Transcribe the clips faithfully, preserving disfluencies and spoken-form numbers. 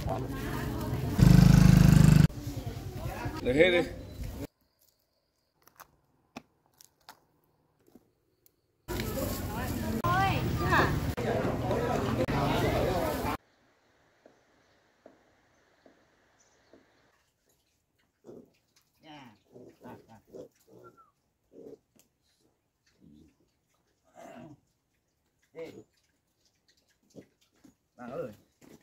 Lấy hết đi. Bạn ơi.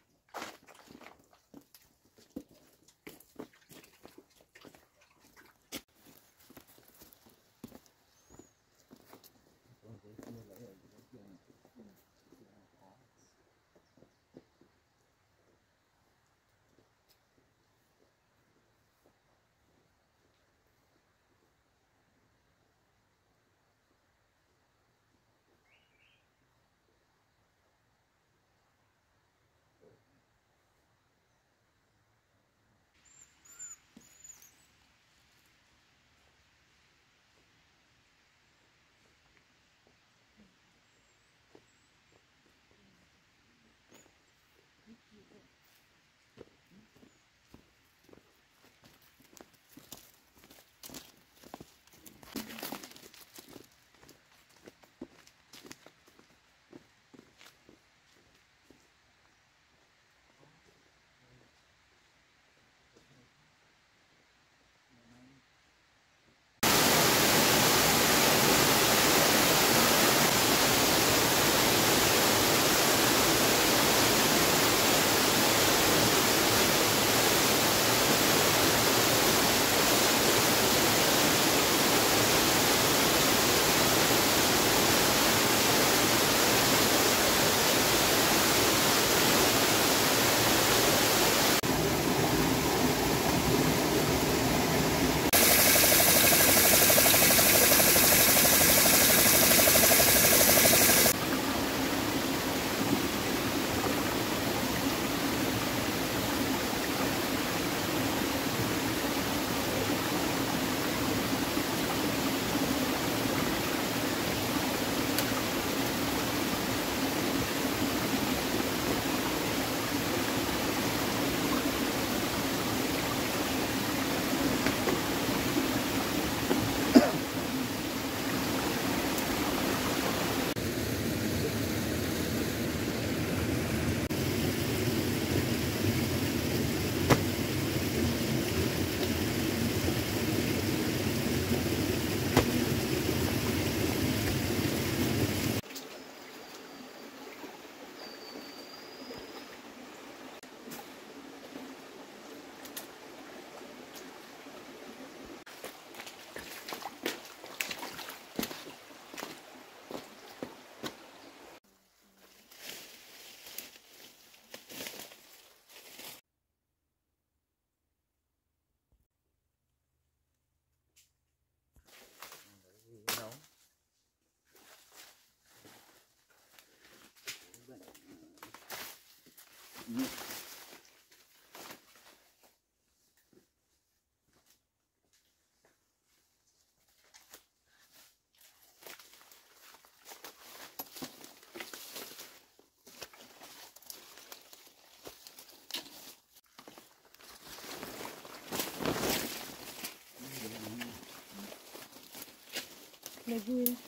Đây vui đấy.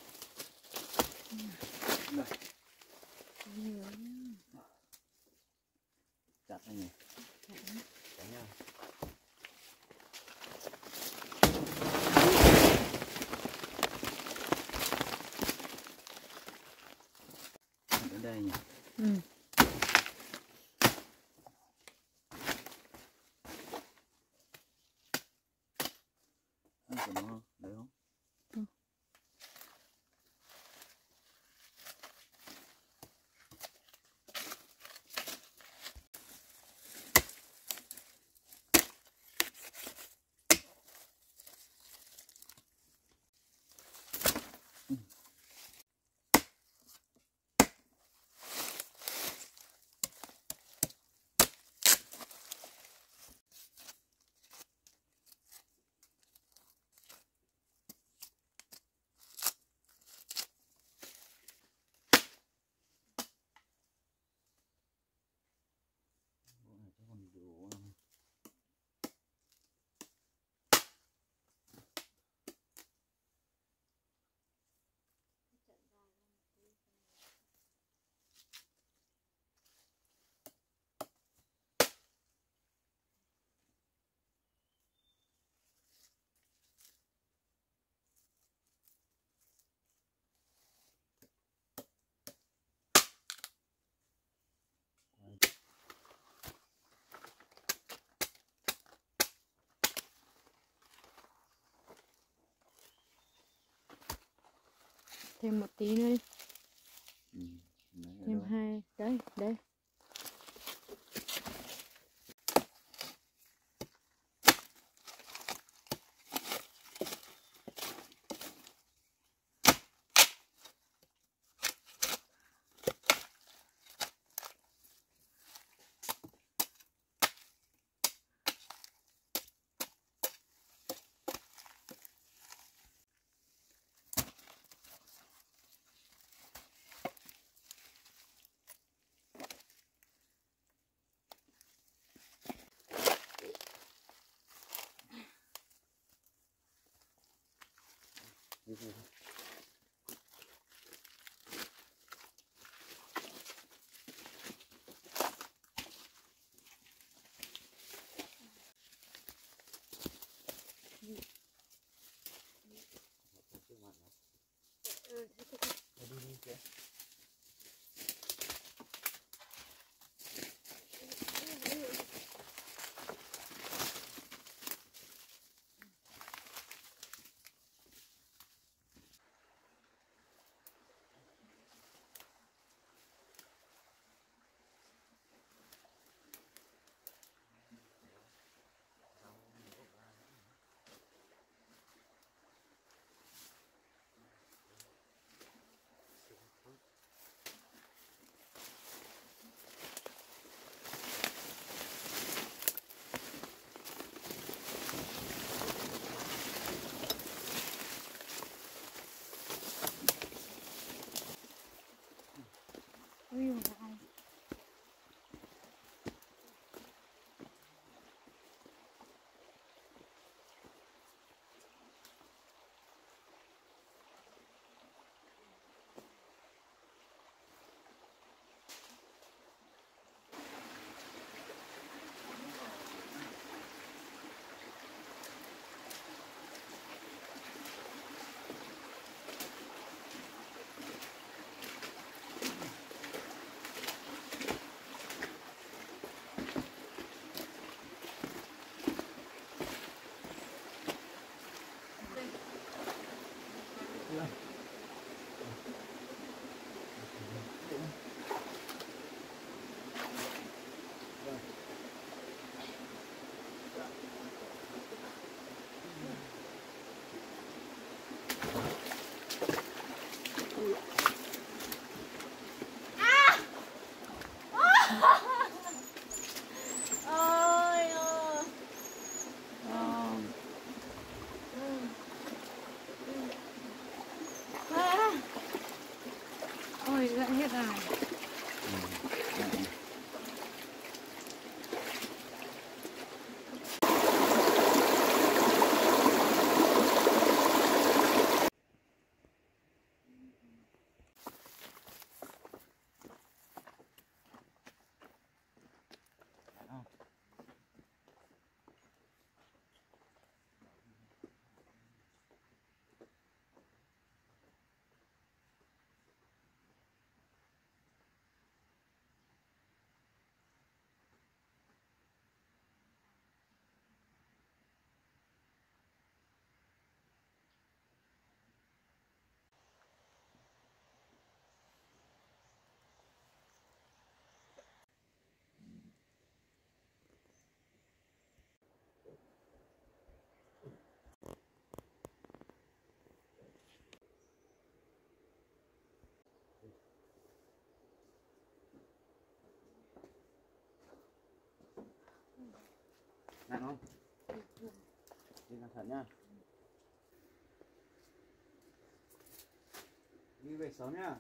Đây. Nhiều nhá. Chặt này nhỉ. Chặt nha. Đến đây nhỉ. Ừ. Ăn của nó đấy không? Ừ. Thêm một tí nữa. Ừ. Đấy, ở Thêm đó. hai. Đấy, đấy. Đi thôi. Đi đi kìa. Ui dồi ôi. Ôi ơi. Ờ. À. Ôi, gãy hết rồi. Ừ. Đấy. Đó. Nặng không? Đi cẩn thận nhá. Đi về sớm nhá.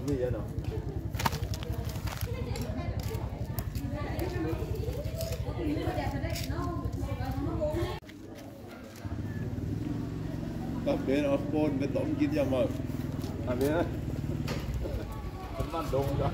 Gì vậy nào? Tập bên ở phone cái tổng kia ra mà. À biết đấy. Vẫn còn đông đó.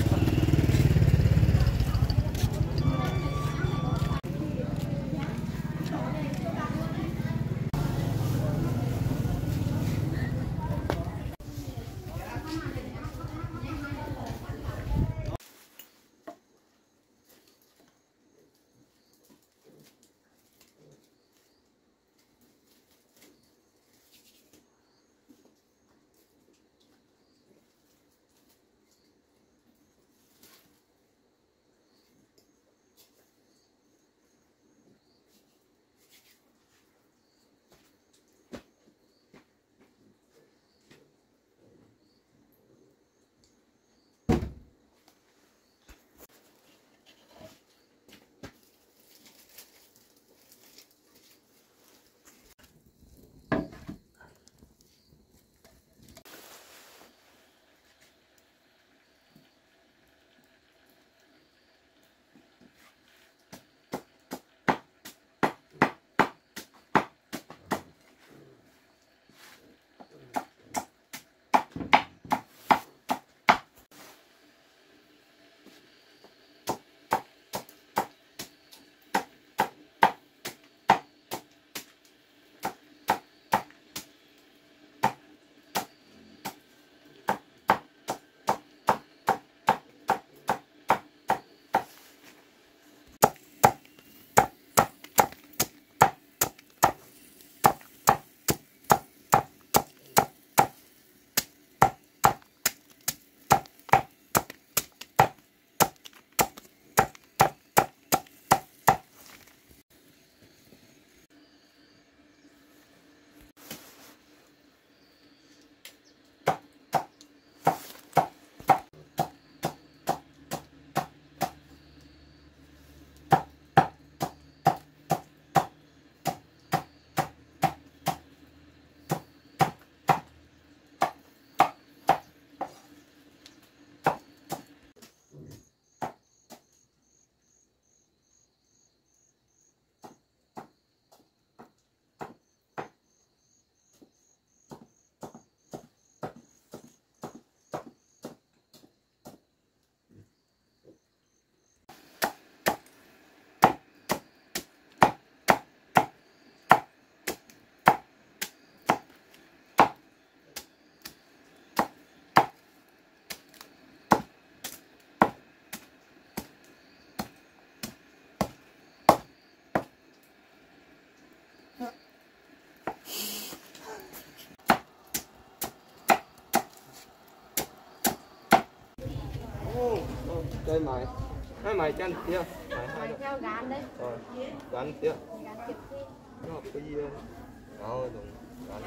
Đây mày, hai mày chân kia, mày hai Mày theo gán đấy. rồi, gắn kia, Gán kiểu gì? nó học cái gì đây, đó dùng gắn.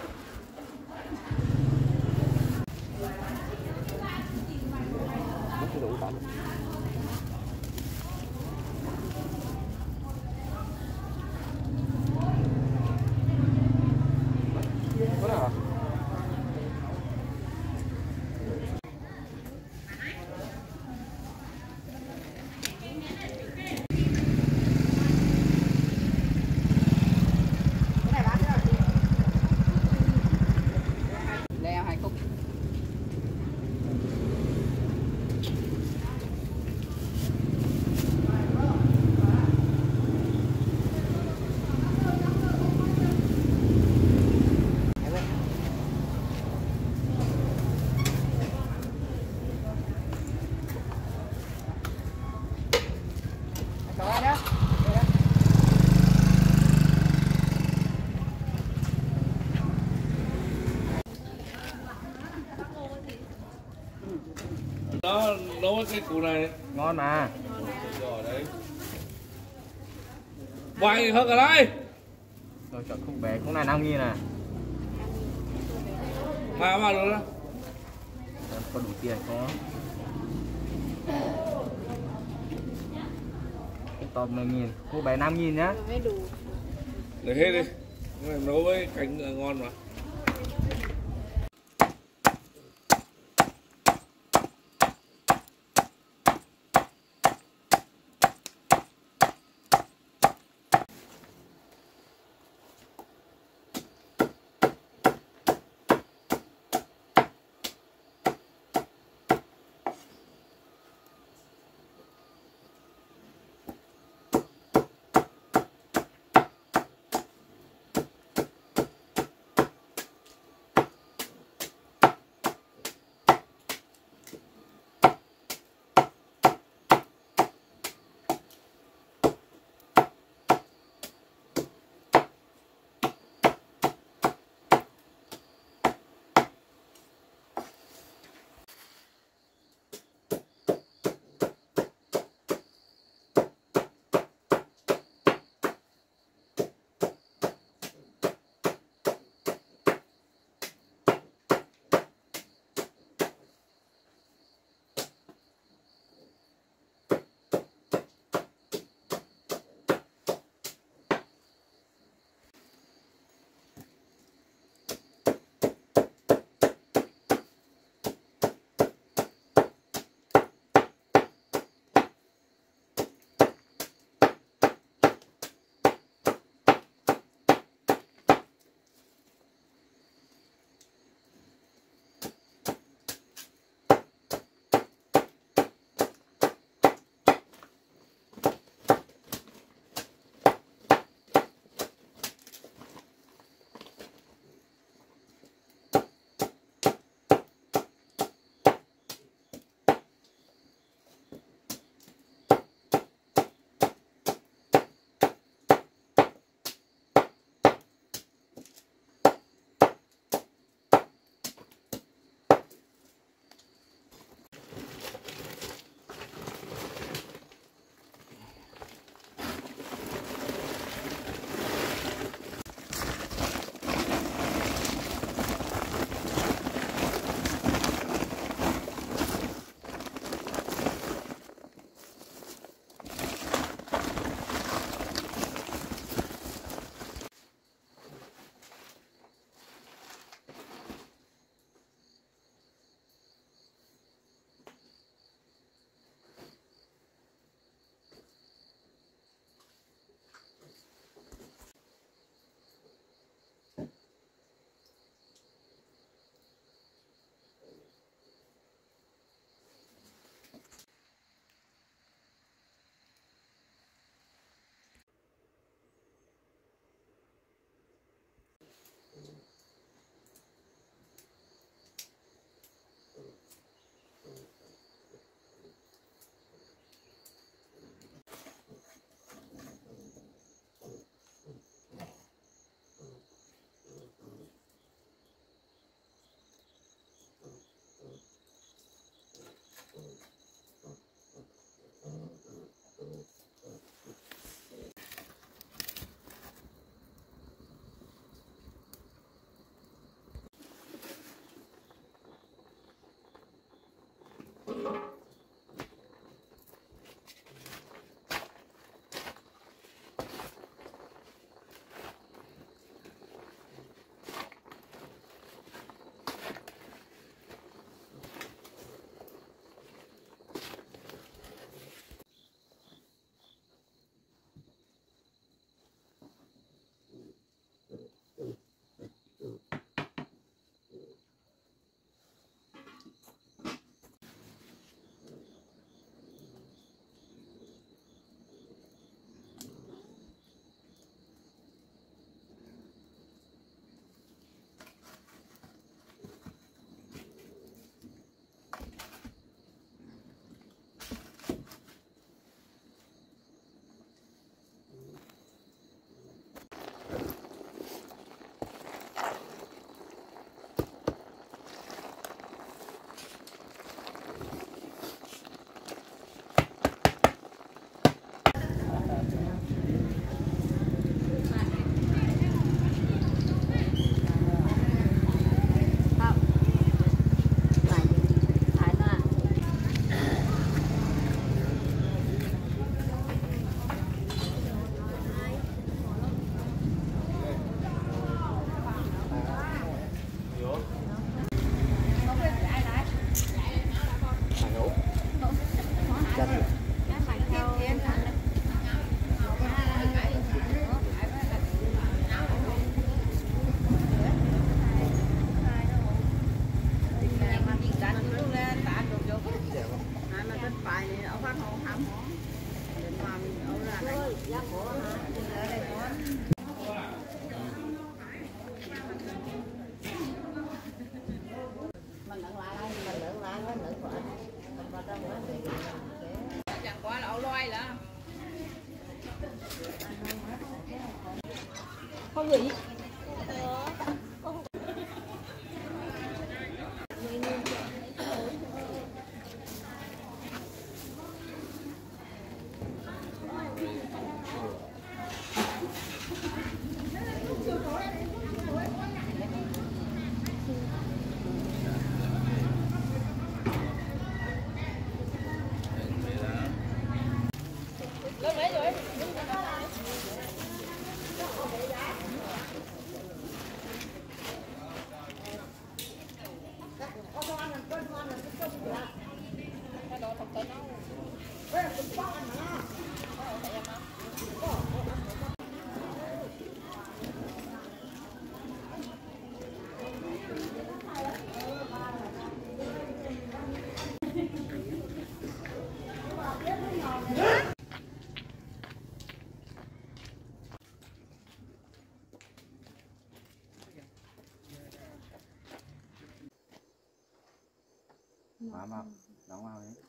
Nó cái đủ tầm. Có nào? Đó nấu cái củ này Ngon mà. rồi đấy. Vay hơn cả đây. Rồi chọn khúc bé, khúc này năm nghìn à. Mà mà được đó. Em có đủ tiền có. Tôm mười nghìn, khúc bé năm nghìn nhá. Mới đủ. Để hết đi. Cái này nấu với canh ngon mà. Không gửi. Má vào, đóng vào đấy.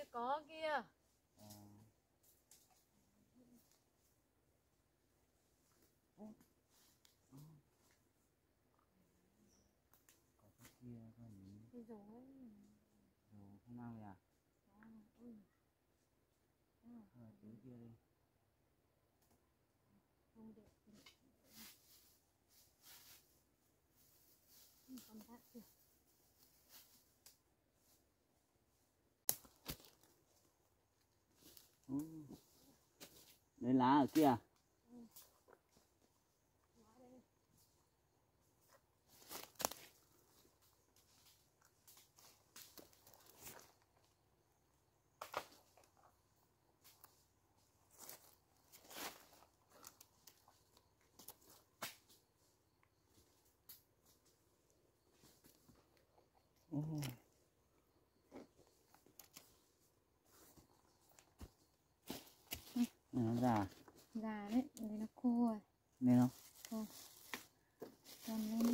kia có kia. Ờ. Có cái kia có gì? Cái rổ ấy. Đồ không mang về à? À, ui. À, Thôi tưới kia đi. không được. Ừ, còn đã chưa? Ừ. Đấy lá ở kia à? Oh. Này nó già. Già đấy, đấy nó khô rồi. Nên không? Khô. Còn lên.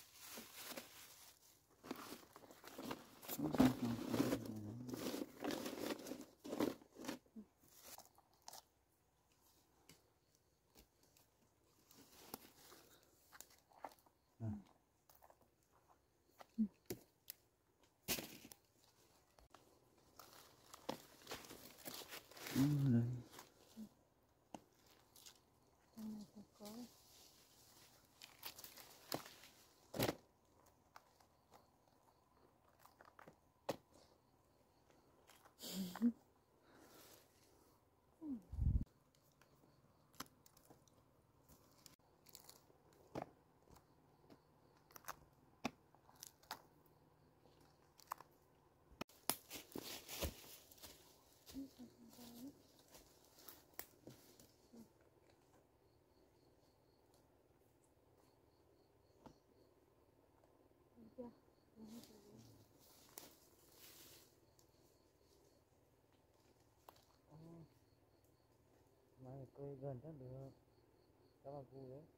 Ừ, đây. Trong này thì có. Mai cây gần chắc được. Các bà vui đấy.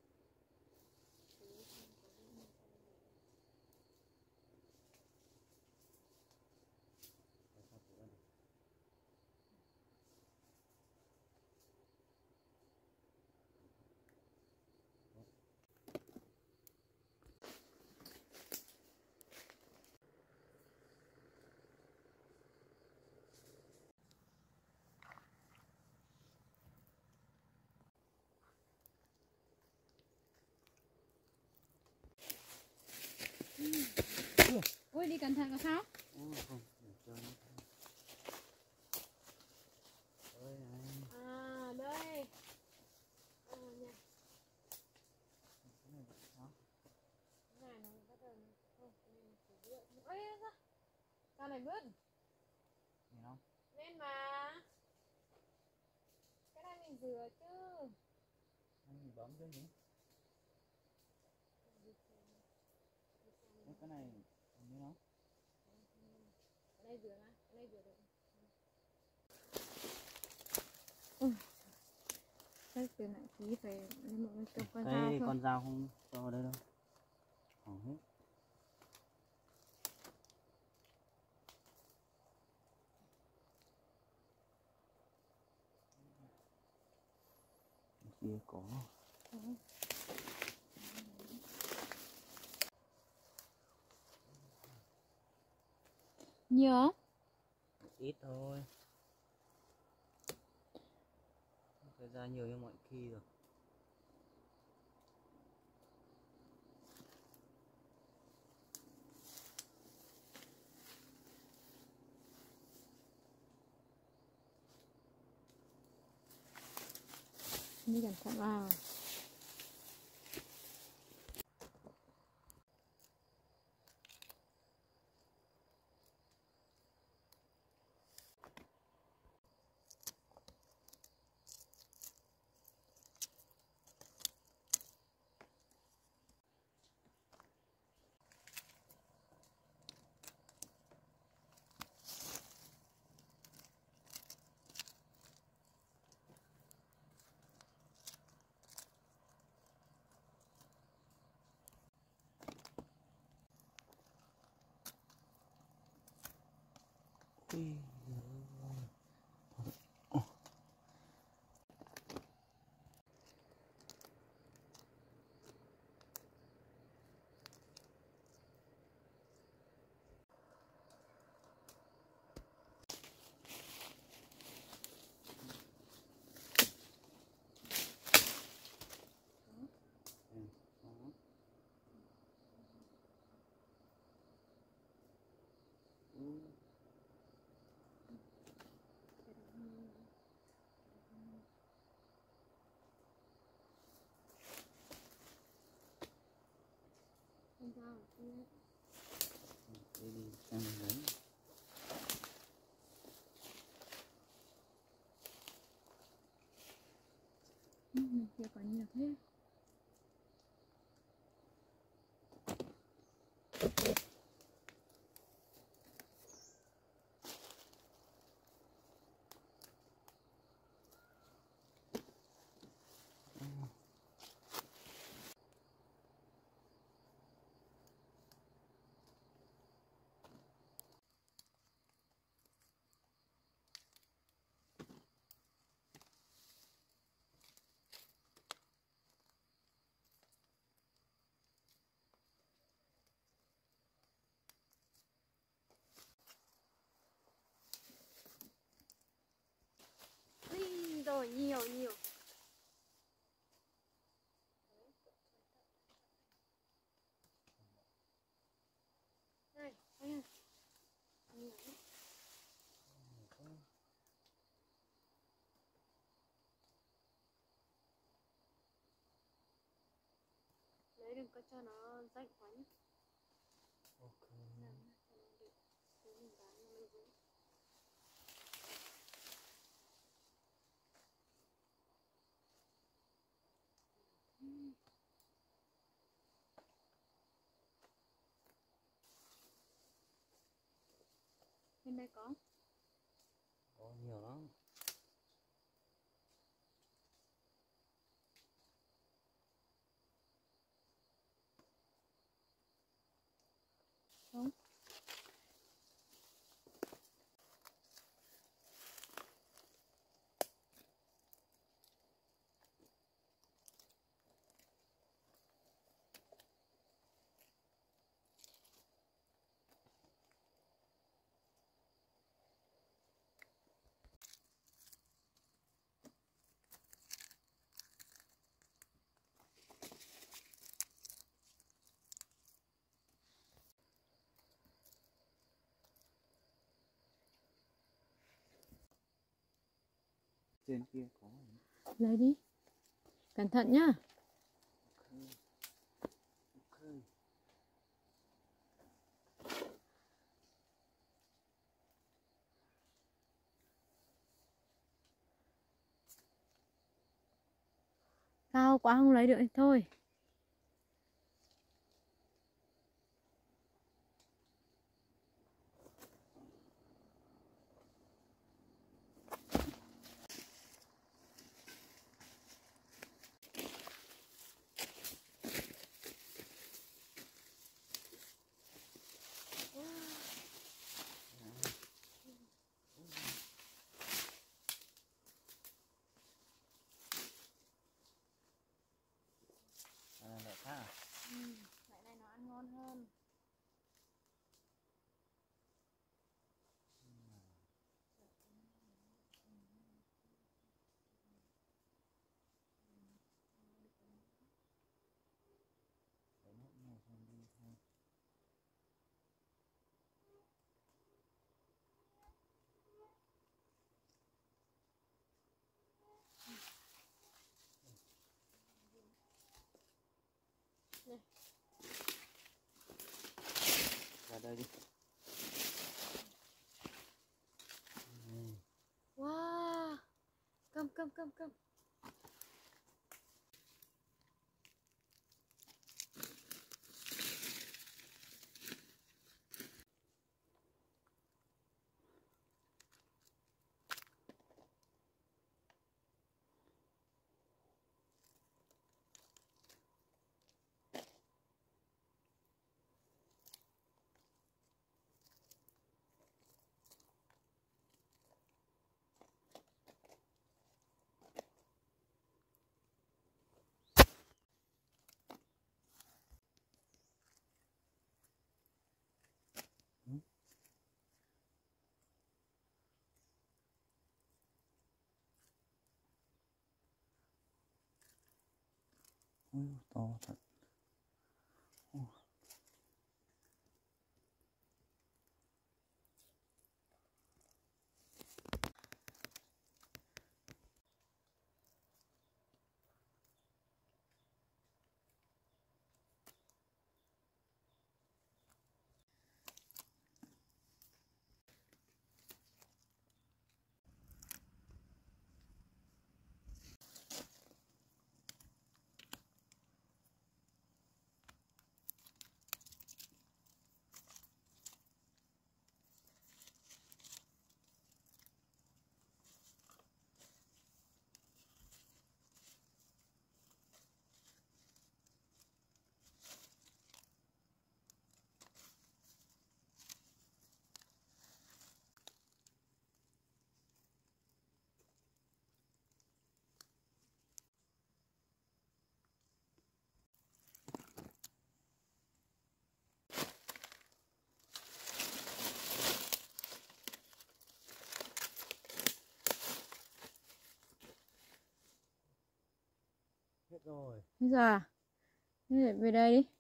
Ui, đi cẩn thận có sao? Ôi không, để cho nó. Ôi này. À đây. À nha. Cái này vậy sao? Cái này nó bắt đầu không, cái này phải rưỡi. Ôi sao? Sao này bứt? Nhìn không? Lên mà. Cái này mình rửa chứ. Anh bấm chứ nhỉ? Cái này như nó. Cái này rửa mà, cái này rửa được. Chắc từ nãy tí phải lên một cái con dao Đây thôi. con dao không cho vào đây đâu. Hỏng hết. Kia có. Ừ. Nhiều không? Ít thôi. Phải ra nhiều như mọi khi rồi. Đi cẩn thận vào. Ui. đi đi sang bên đấy. Ừ, kia có nhiều thế. Ui, rồi nhiều nhiều. Này, anh ơi. Nhiều lắm. Lấy đừng có cho nó rách quá nhé. Ok. Làm cho nó đẹp. Thế mình bán cho nó dễ. Bên đây có. Có nhiều lắm. Không. Trên kia có. Lấy đi. Cẩn thận nhá. Ok. Ok. Cao quá không lấy được thì thôi. À, lại khác à? Ừ, loại này nó ăn ngon hơn. Đấy, nốt này xong đi thôi. Này. Ra đây đi. Wow. Cầm cầm cầm cầm. Ui, to thật. Ui. rồi. Bây giờ à? Thế lại về đây đi.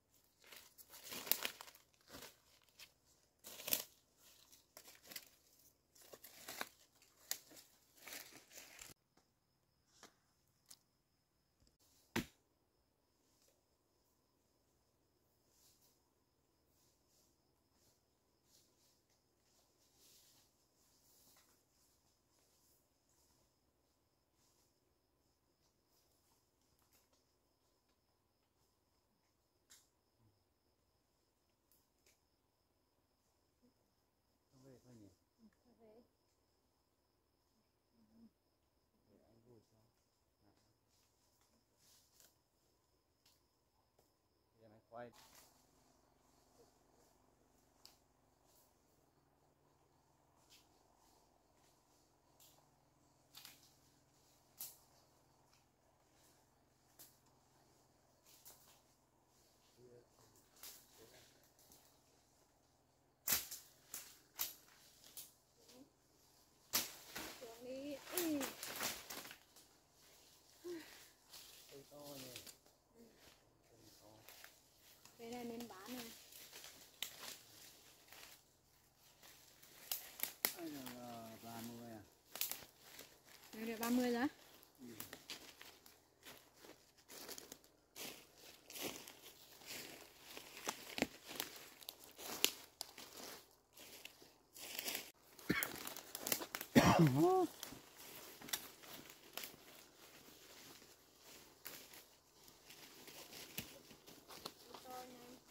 Không về thôi nhỉ. Về. Để anh vui cho. Giờ này quay. Xuống đi. Ừ. Cây to nhỉ. Cây to. Cái này nên bán này. Đây là ba mươi à. Đây được ba mươi giá. To nhanh thật.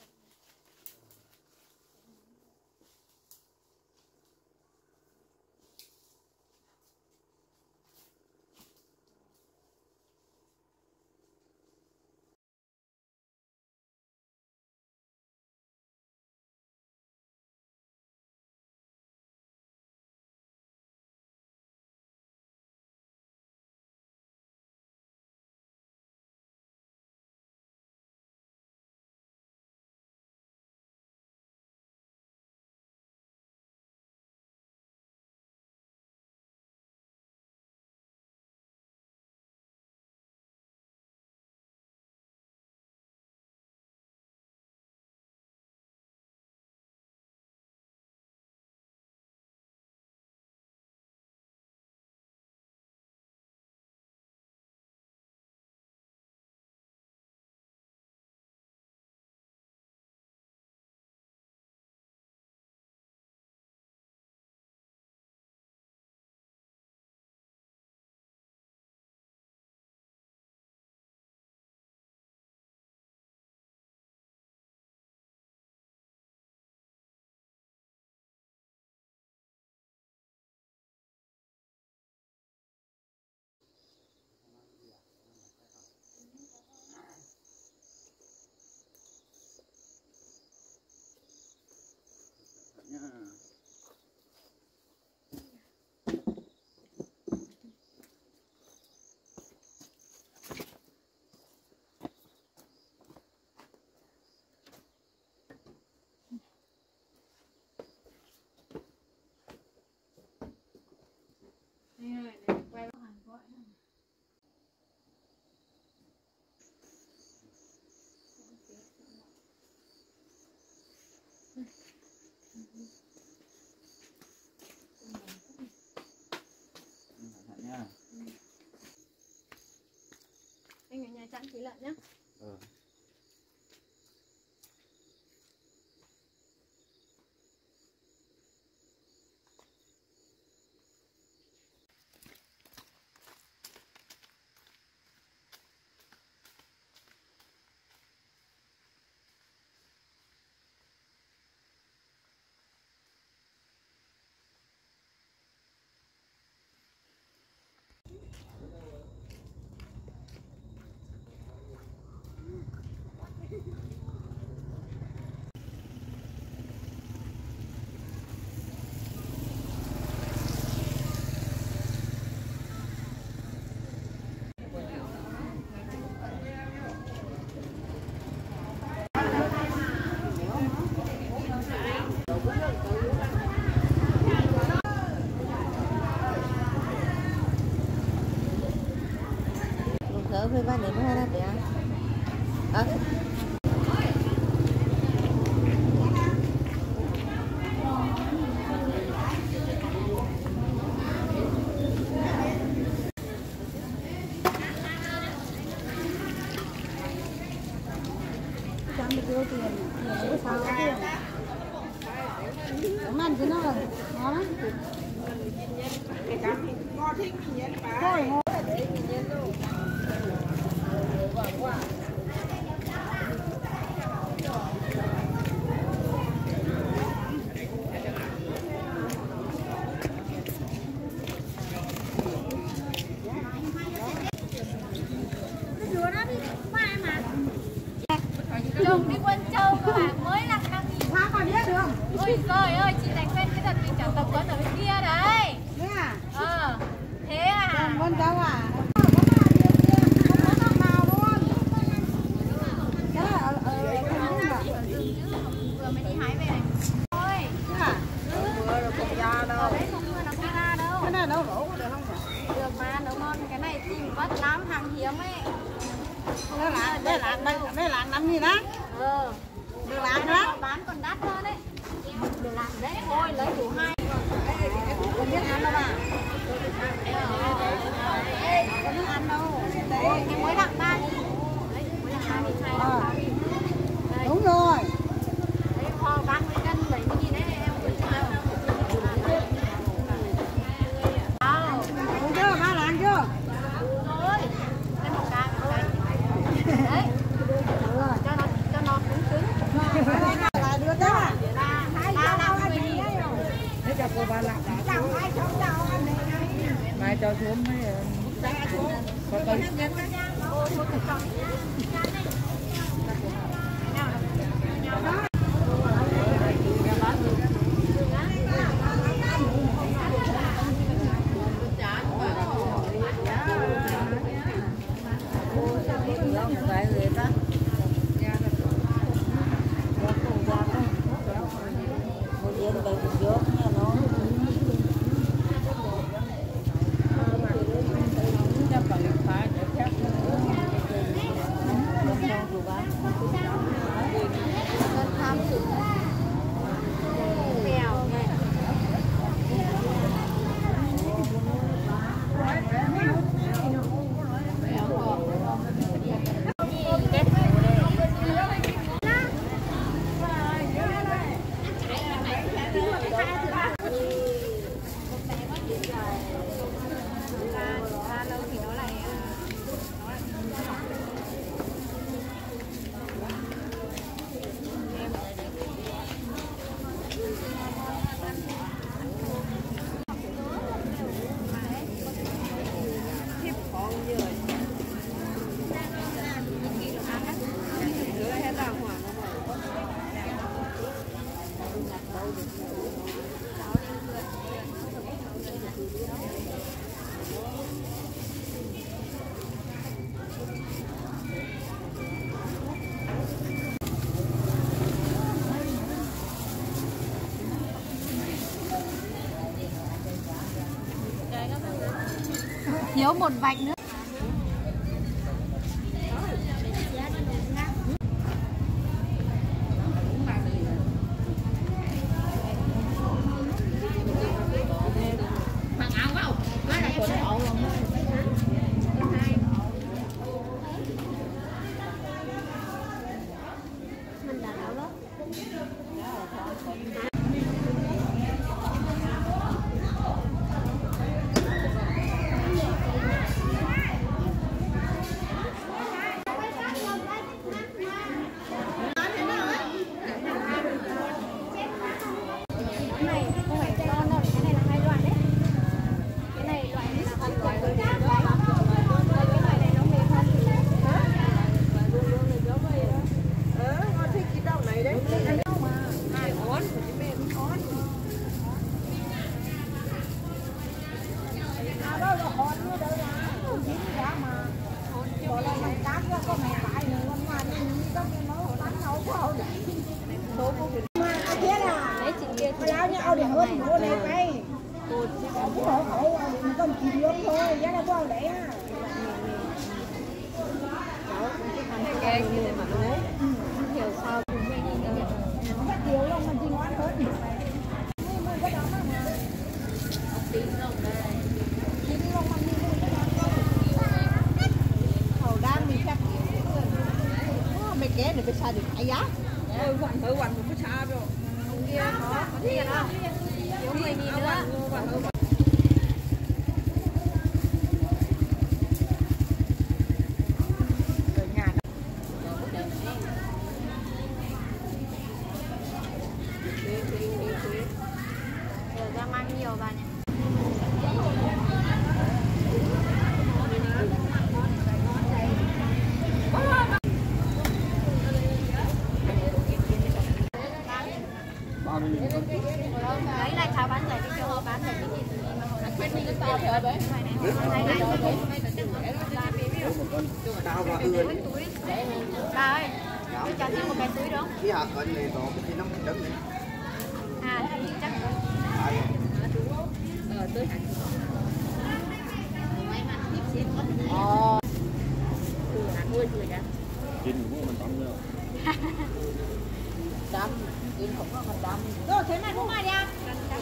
Nhá. Đây rồi, để quay vào hàng gọi này. Cẩn thận nhá. Anh ở nhà chặn thịt lợn nhá. Ừ. ở phía bên này mới ra đấy à trăm tiêu tiền tiền sao tiền ăn thì nó ngon lắm thôi chồng đi Quân Châu các bạn mới là đang nghỉ Hoa còn biết được. ôi trời ơi chị Thành quen cái đợt mình chẳng tập huấn ở bên kia đấy Thế à? ờ thế à Con cháu à? vừa mới đi hái về này thôi Mưa rồi không ra đâu. đấy không mưa nó không ra đâu Cái này nấu lẩu có được không nhỉ? được mà nấu ngon cái này tìm vất lắm hàng hiếm ấy Đây là đây là đây đây là năm gì đó? ờ Được làm đó. bán còn đắt hơn đấy được làm đấy thôi lấy đủ hai Không biết ăn đâu mà. Không biết ăn đâu. Ôi, cái mới đặt ba đi đấy mới đặt ba đi hai Ờ. đây Đúng rồi. đấy kho ba mươi cân bảy mươi nghìn đấy em gửi cho em đâu Đúng chưa? Ba làm chưa? rồi cái một cái một cái đấy cho nó cho nó cứng cứng Lại đưa tới. ba ba năm mươi nghìn Thế cho cô ba làm đã. Chẳng ai sống đâu anh này. Mai cho xuống mấy có tới ô thôi thật chọn phải người ta. Một viên bảy chục dốt nha nó. Chắc phải phải để chắc. tham sự mèo này lâu thì nó lại thiếu một vạch nữa. Bằng áo không? Nó là quần áo luôn. Mình đã nấu đó. Cái này không phải con đâu, cái này là hai loại đấy. Cái này loại này là hạt loại rồi đấy. Cái loại này nó mềm hơn. Ờ, con thích cái đậu này đấy. Hai ón. À đó là hòn như đây là không biết giá mà. Bỏ lại mình cắt ra có mẹ lại nữa con ngoài nên có cái máu đánh nấu của đấy. Số cô phải mà thế là Đấy chị kia mà lao nhau để hơn mua này phải. Cô có khổ khổ mình còn chỉ được thôi, giá là bao đấy à. cái cái mà nó hiểu sao cùng với như vậy Phát chiều luôn mình chỉ ngoan hơn mươi mươi cái đó mà tí lòng đây chỉ đi luôn mình đi cái đó hầu đang mình chắc mấy cái này phải xài được ai giá ôi quặn thử quặn một cái xa rồi kia có có tiền không thiếu mười nghìn nữa ra mang nhiều vào nhỉ. Đấy là cháo bán rẻ cái kiểu họ bán rẻ cái gì mà họ đặt quên mình cái to thì ở đấy. Này này Tao mà ưa túi túi. Bà ơi, tôi cho thêm một cái túi đó. cái hạt bên này to cái năm trứng này. À, thì chắc rồi. Ờ, tôi hẳn. May mắn tiếp xếp có thể. Ồ. Từ hẳn nuôi cười ra. Chín của mình tắm nữa. đâm in không có mình đâm rồi thế này không ai đi ăn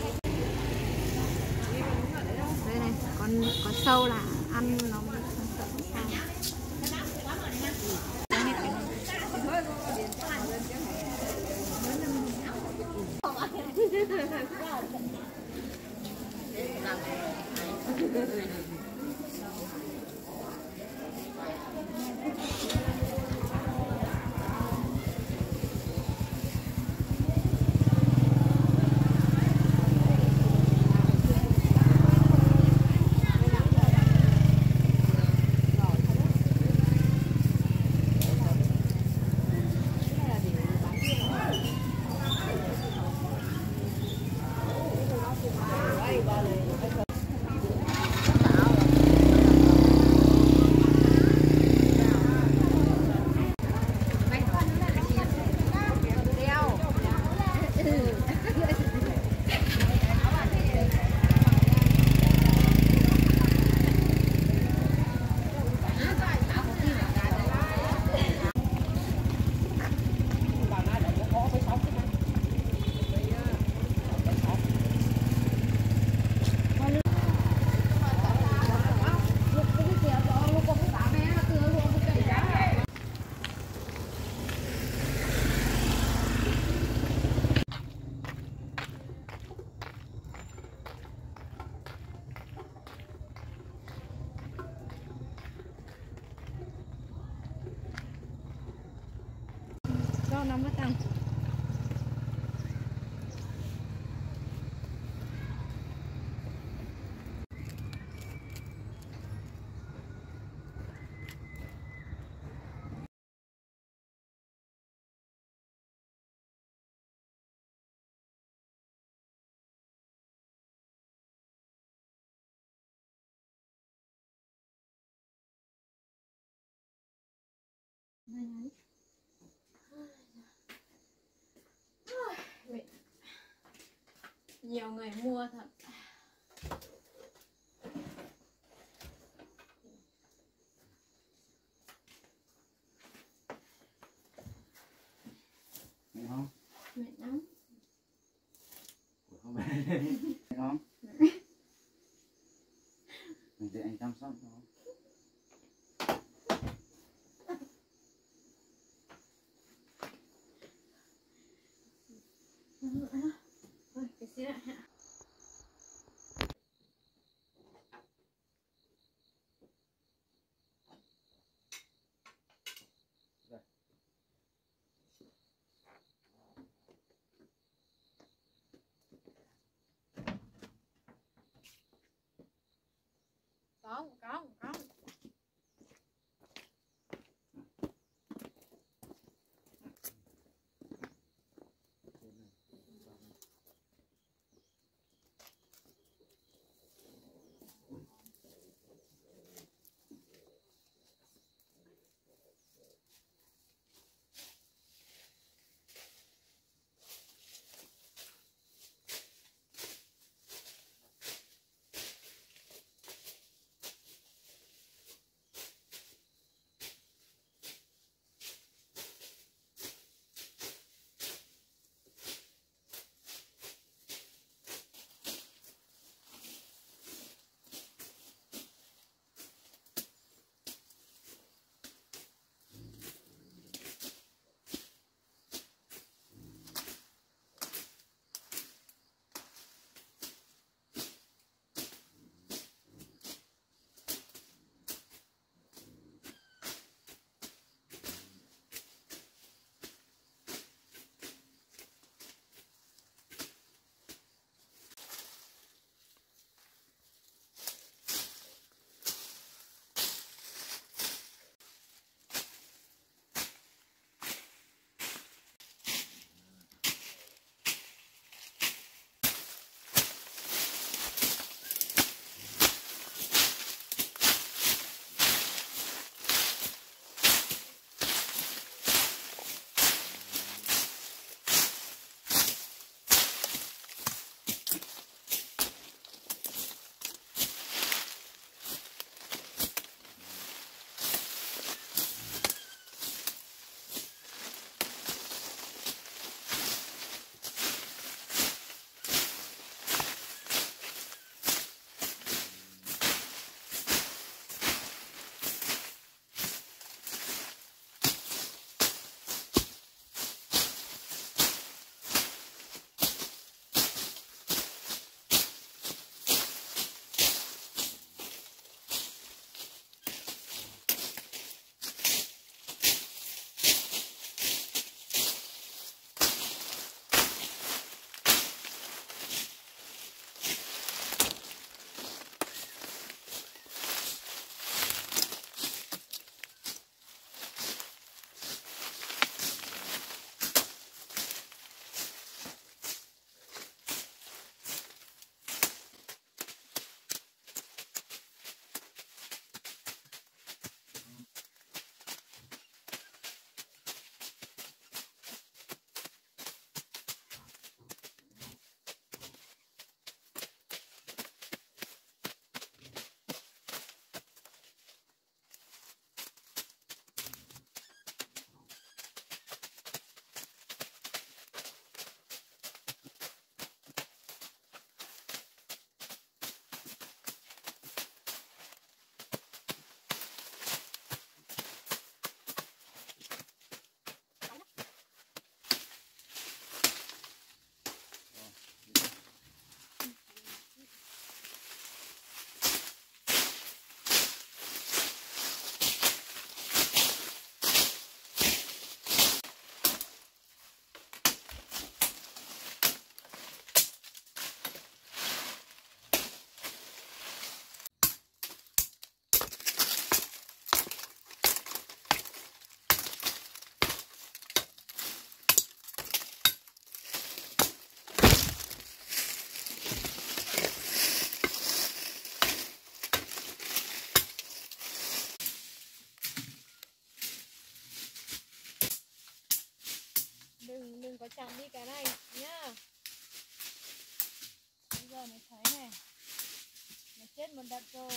đây này con có sâu là ăn nó bị sợ sao. Nó mất tăng. Nhiều người mua thật. Mệt không? Mệt lắm. Không mệt. Mệt không? Mình để anh chăm sóc cho. Ôi, cái gì ạ? Có, có, có. đi cái này nhá. Bây giờ mày thấy này, mày chết một đợt rồi.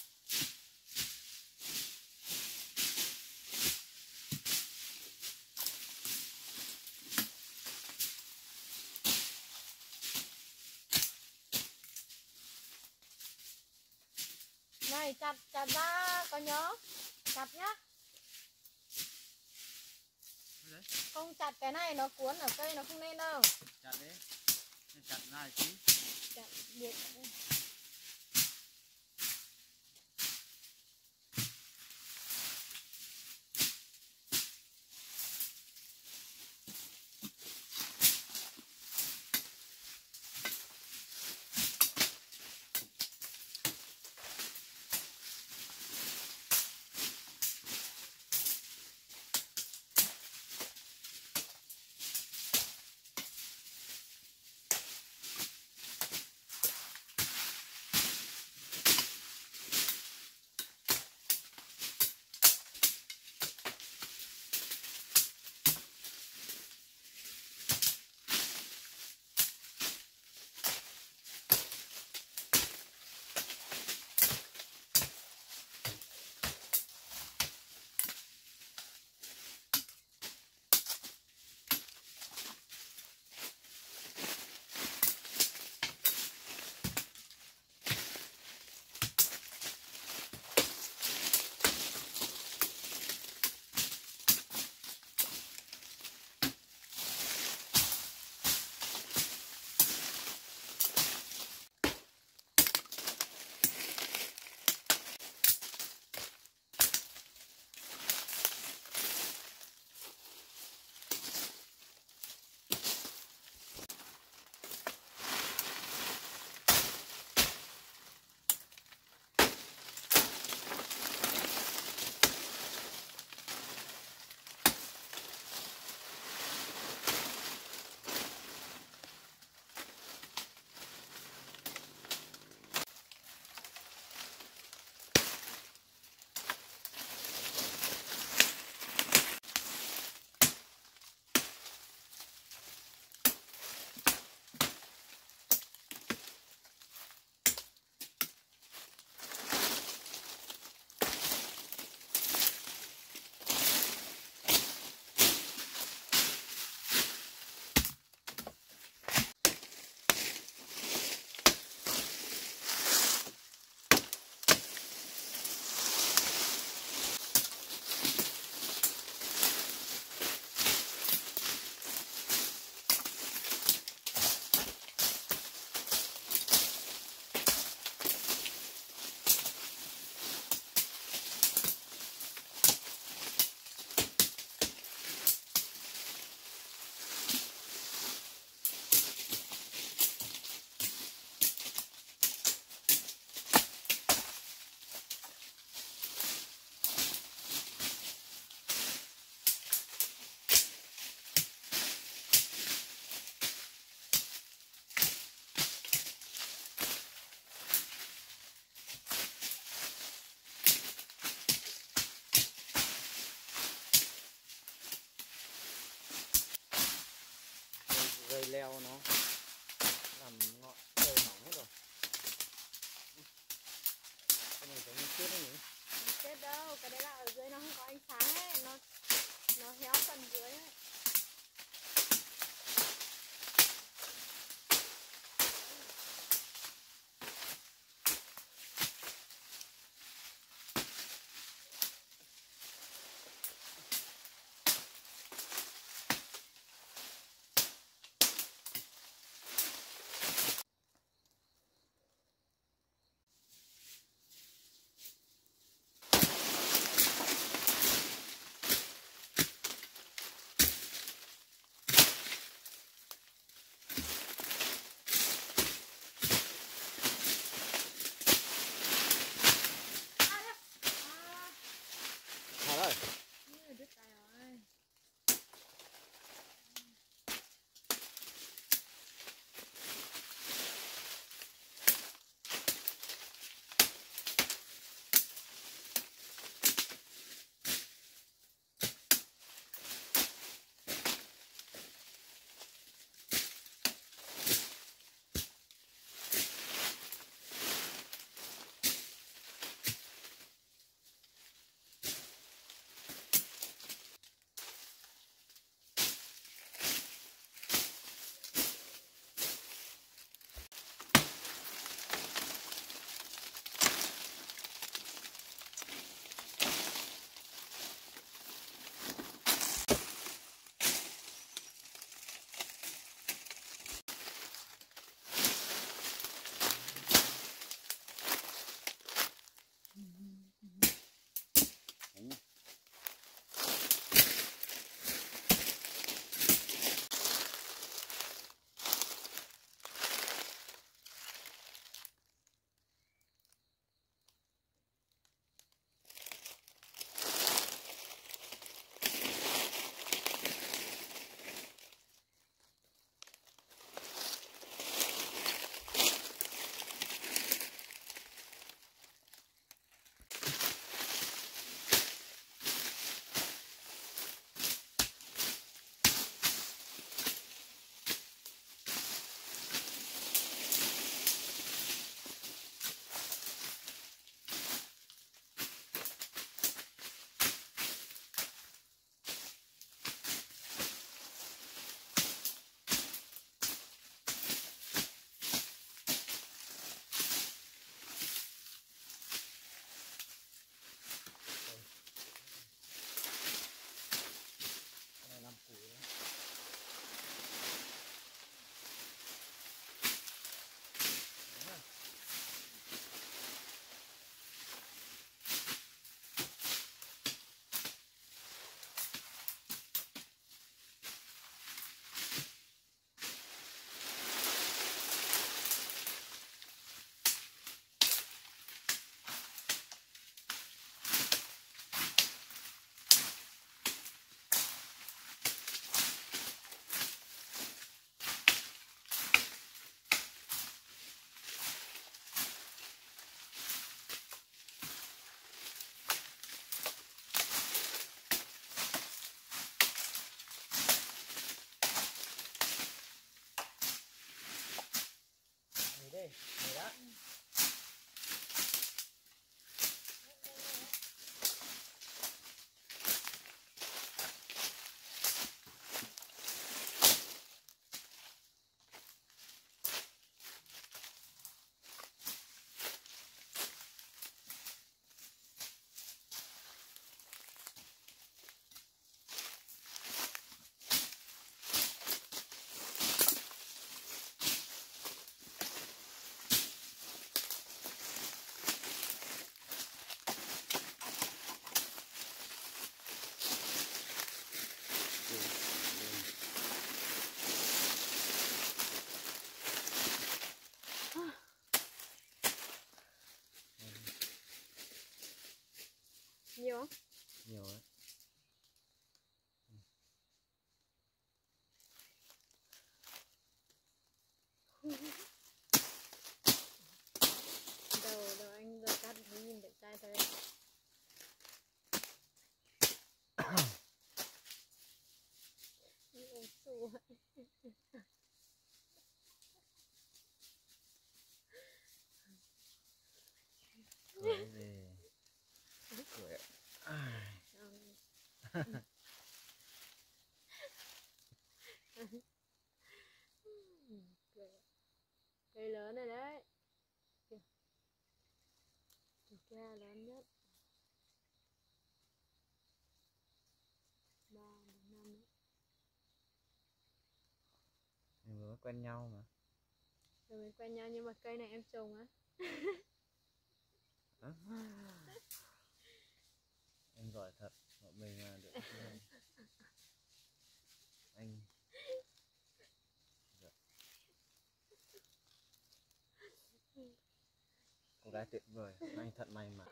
Này chặt chặt ra có nhớ, chặt nhá. Không chặt cái này nó cuốn ở cây nó không nên đâu. Chặt đấy, chặt ra tí. Chặt biệt. Dây leo nó làm ngọn cây hỏng hết rồi. Cái này giống như chết đấy nhỉ? Không chết đâu, cái đấy là ở dưới nó không có ánh sáng ấy, nó nó héo phần dưới ấy. này đó. Nhiều không? Nhiều đấy. đầu đầu anh giờ cắt thấy nhìn đẹp trai thôi. Ôi xù. Cười về. Cười. Ai. Cười. Cười lớn rồi đấy. Kìa. Kìa lớn nhất. Ba đến năm ấy. Mình mới quen nhau mà. Rồi mình quen nhau nhưng mà cây này em trồng á. Anh giỏi thật, bọn mình là được anh. Anh cô gái tuyệt vời, anh thật may mắn.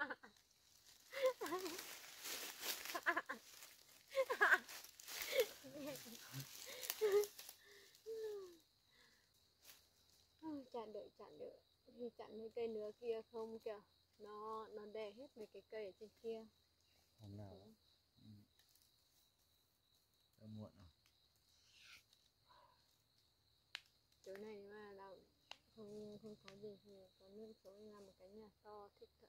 Chặn đợi chặn đợi thì chặn mấy cây nữa kia không kìa, nó nó đè hết mấy cái cây ở trên kia. Hôm nào đó. Ừ. Đã muộn rồi. Chỗ này mà làm không không có gì thì có nước xuống làm một cái nhà to thích thật.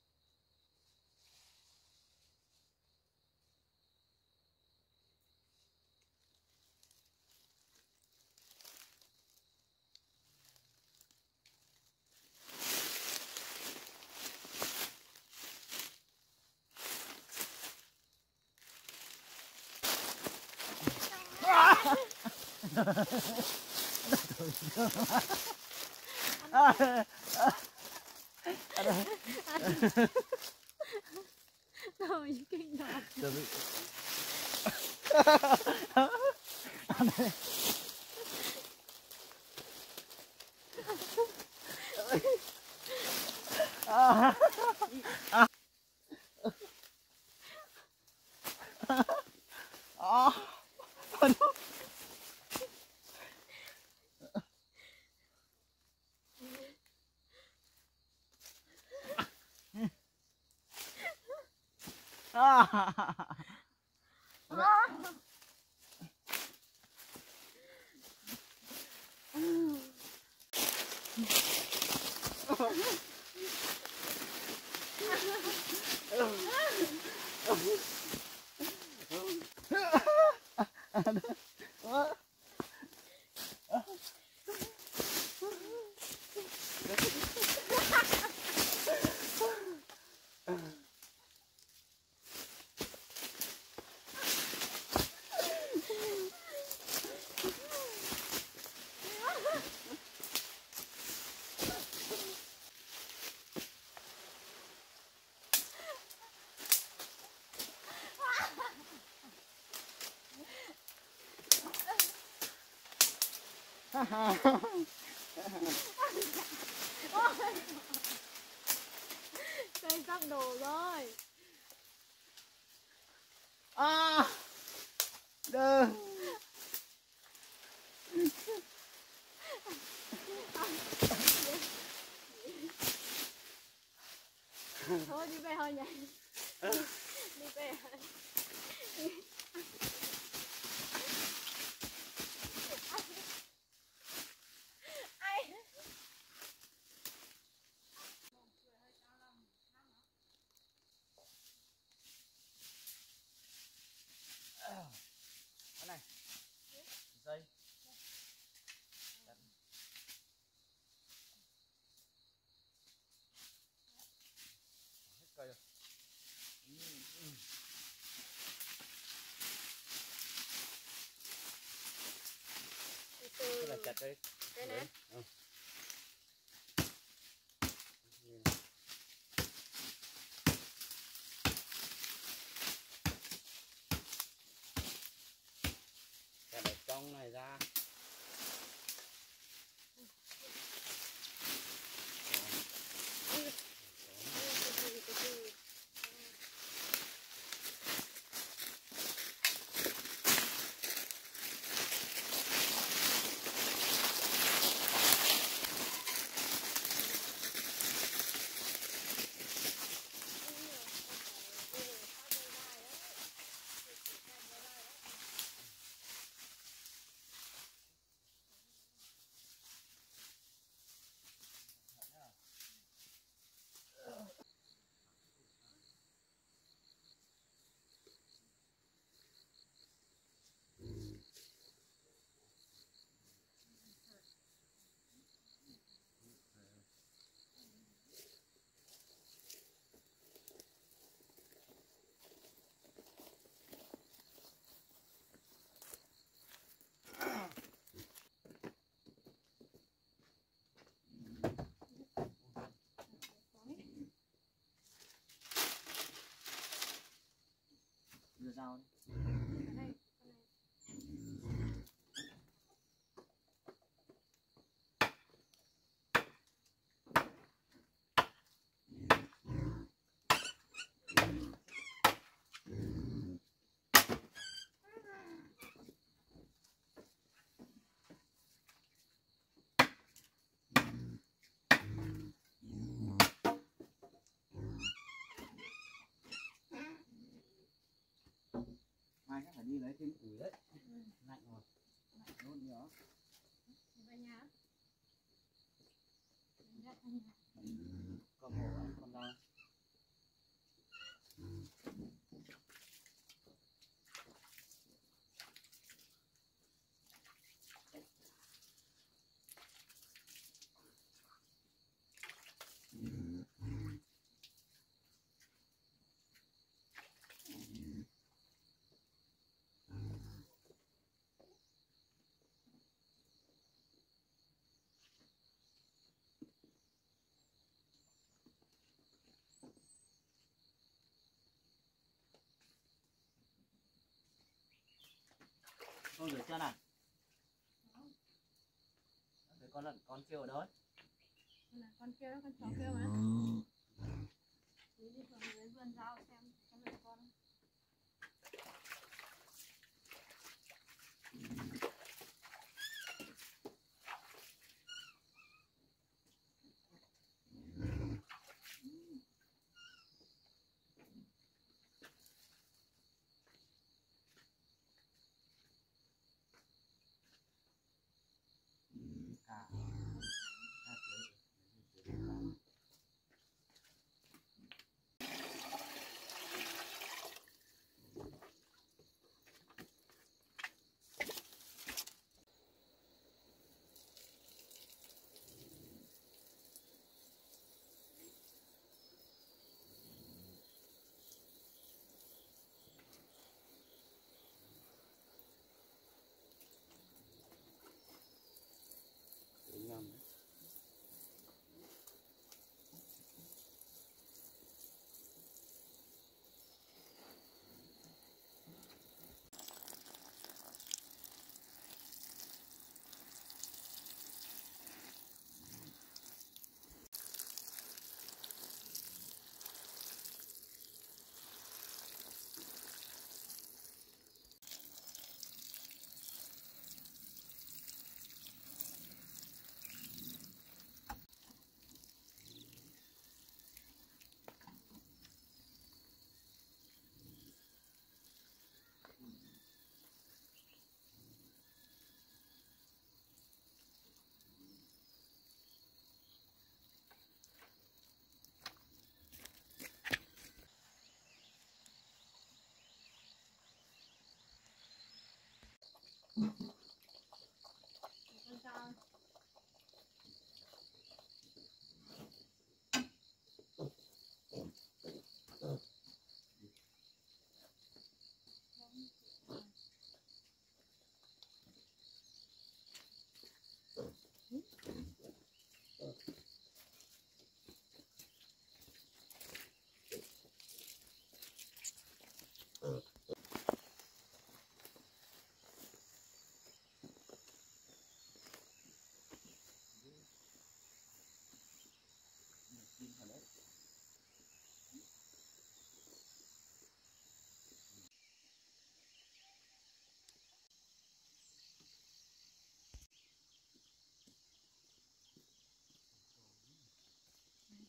Rồi những kinh đó. Cây sắp đổ rồi. À, đơ. Thôi đi về thôi nhỉ. Đi về. đây Đây nè. ừ. Cái này trong này ra đưa dao mai chắc phải đi lấy thêm củi đấy lạnh rồi nốt nữa Về nhà. còn hổ ấy, còn đâu con rửa chân à? Để con lợn con kêu ở đâu ấy? Con kêu đó, con chó kêu mà. Đi đi vào dưới vườn rau xem có được con không. À.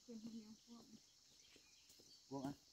เป็นคนเดียวพวก Vuông á.